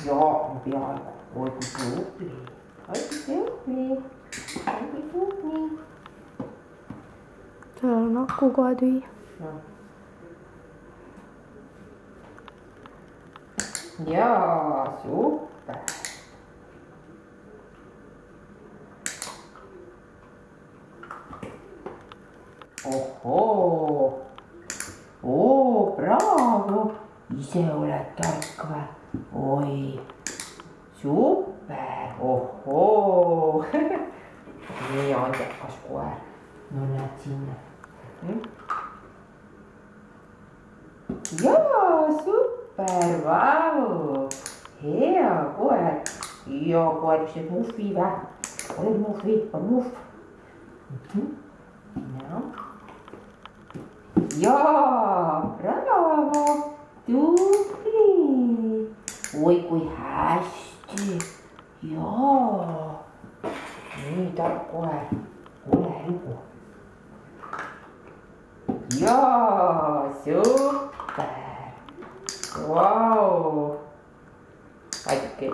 Jaa, peaaegu. Oi kui tubli. Oi kui tubli. Oi kui tubli. Seal on aku kohe tühi. Jaa, super. Ohoo. Oo, bravo. Ise oled tark või? Oi, super. Ohoo. Nii andekas koer. No näed sinna. Jaa, super, vau. Hea koer. Ja koer, mis nüüd muhvi vä? Oled muhvi? On muhv? Jaa, bravo. Tubli. Oi kui hästi. Jaa. Nii tark koer. Ole lugu. Jaa, super. Vau. Aitäh.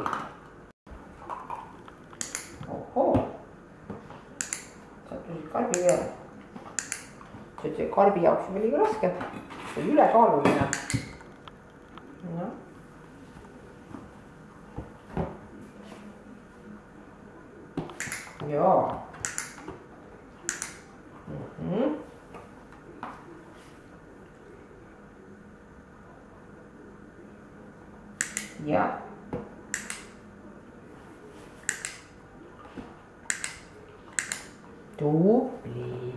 Ohoo. Sattusid karbi peale. See karbi jaoks oli liiga raske. See oli ülekaaluline. No. Jaa. Ja. Tubli.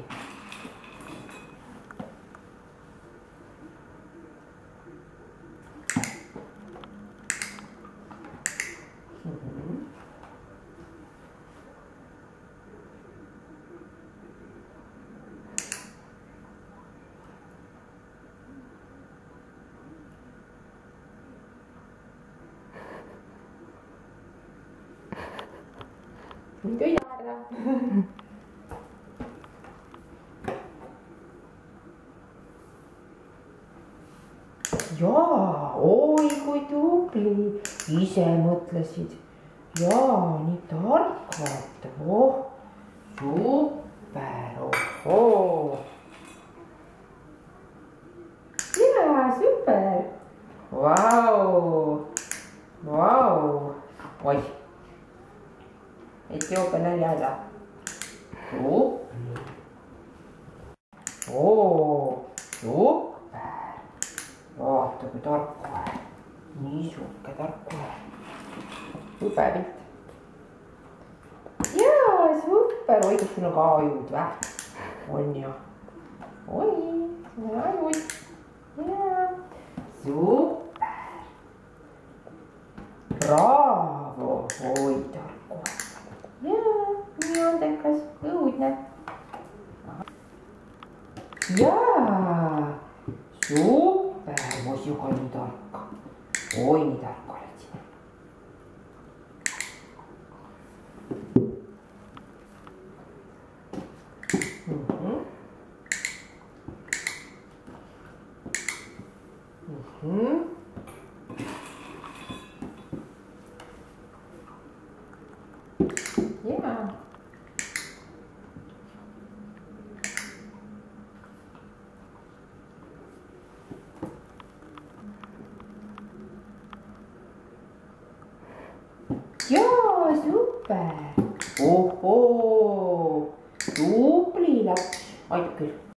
Niet jaren. Jaa, oi kui tubli. Ise mõtlesid. Jaa, nii tarkad. Oh, super. Ohoo. Jaa, super. Vau. Vau. Oi. Etioopia näljahäda. Tubli. Oo, super. Vaata kui tark koer. Niisuke tark koer. Hüpe pilt. Jaa, super. Oi, kus sul on ka ajud vä? On ju. Oi, sul on ajud. Jaa. Super. Bravo. Oi, tark koer. Jaa, nii andekas, õudne. Jaa, super, muidugi on nii tark. Oi, nii tark oled sina. Jaa. Jaa, super. Ohoo, tubli laps. Aitäh küll.